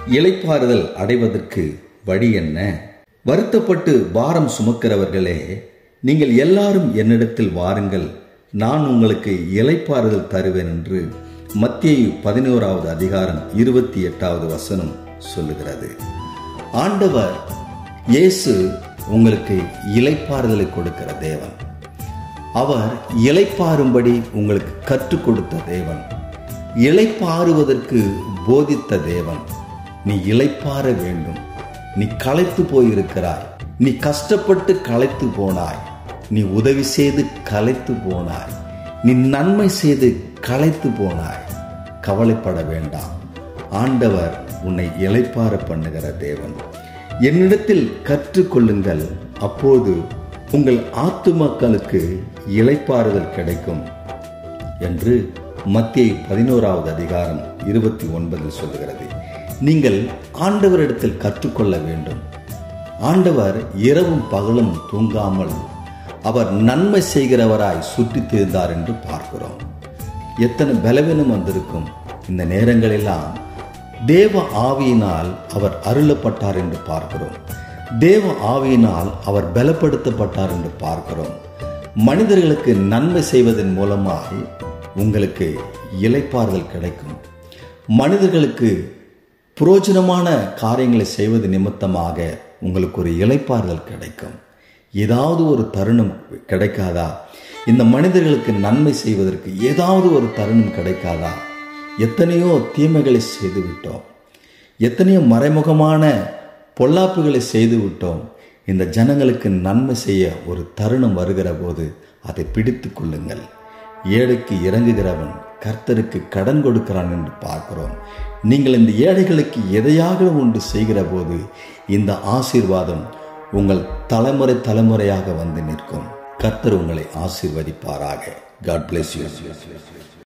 இளைப்பாறுதல் அடைவதற்கு வழி என்ன? வருத்தப்பட்டு பாரம் சுமக்கிறவர்களே, நீங்கள் எல்லாரும் என்னிடத்தில் வாருங்கள், நான் உங்களுக்கு இளைப்பாறுதல் தருவேன் என்று மத்தேயு 11வது அதிகாரம் 28வது வசனம் சொல்லுகிறது. ஆண்டவர் இயேசு உங்களுக்கு இளைப்பாறுதலை கொடுக்கிற தேவன். அவர் இளைப்பாறும்படி உங்களுக்கு கற்றுக் கொடுத்த தேவன். இளைப்பாறுவதற்கு போதித்த தேவன். நீ இளைப்பாற வேண்டும். நீ களைத்து போயிருக்கிறாய். நீ கஷ்டப்பட்டு களைத்து போனாய். நீ உதவி செய்து களைத்து போனாய். நீ நன்மை செய்து களைத்து போனாய். கவலைப்பட வேண்டாம். ஆண்டவர் உன்னை இளைப்பாற பண்ணுகிற தேவன். என்னிடத்தில் கற்றுக்கொள்ளுங்கள், அப்போது உங்கள் ஆத்துமக்களுக்கு இளைப்பாறுதல் கிடைக்கும் என்று மத்தேயு 11வது அதிகாரம் 29 சொல்லுகிறது. நீங்கள் ஆண்டவரிடத்தில் கற்றுக்கொள்ள வேண்டும். ஆண்டவர் இரவும் பகலும் தூங்காமல் அவர் நன்மை செய்கிறவராய் சுற்றித் திரிந்தார் என்று பார்க்கிறோம். எத்தனை பலவீனம் வந்திருக்கும். இந்த நேரங்களெல்லாம் தேவ ஆவியினால் அவர் அருளப்பட்டார் என்று பார்க்கிறோம். தேவ ஆவியினால் அவர் பலப்படுத்தப்பட்டார் என்று பார்க்கிறோம். மனிதர்களுக்கு நன்மை செய்வதன் மூலமாய் உங்களுக்கு இளைப்பாறுதல் கிடைக்கும். மனிதர்களுக்கு புரோஜனமான காரியங்களை செய்வது நிமித்தமாக உங்களுக்கு ஒரு இளைப்பாறுதல் கிடைக்கும். ஏதாவது ஒரு தருணம் கிடைக்காதா? இந்த மனிதர்களுக்கு நன்மை செய்வதற்கு ஏதாவது ஒரு தருணம் கிடைக்காதா? எத்தனையோ தீமைகளை செய்து விட்டோம். எத்தனையோ மறைமுகமான பொல்லாப்புகளை செய்து விட்டோம். இந்த ஜனங்களுக்கு நன்மை செய்ய ஒரு தருணம் வருகிற போது அதை பிடித்து கொள்ளுங்கள். ஏழைக்கு இறங்குகிறவன் கர்த்தருக்கு கடன் கொடுக்கிறான் என்று பார்க்கிறோம். நீங்கள் இந்த ஏழைகளுக்கு எதையாக ஒன்று செய்கிற போது இந்த ஆசீர்வாதம் உங்கள் தலைமுறையாக வந்து நிற்கும். கர்த்தர் உங்களை ஆசீர்வதிப்பாராக. God bless you.